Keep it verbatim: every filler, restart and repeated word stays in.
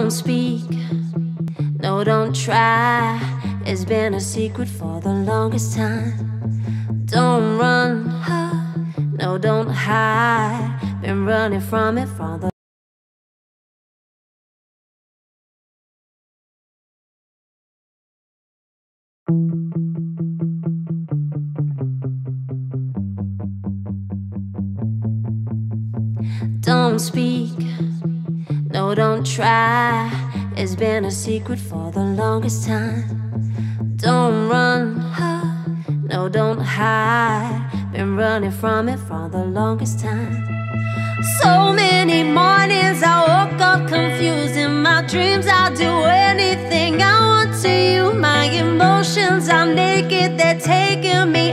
Don't speak, no, don't try. It's been a secret for the longest time. Don't run, no, don't hide. Been running from it for the Don't speak, no, don't try. It's been a secret for the longest time. Don't run, no, don't hide. Been running from it for the longest time. So many mornings I woke up confused. In my dreams I'll do anything I want to you. My emotions are naked, they're taking me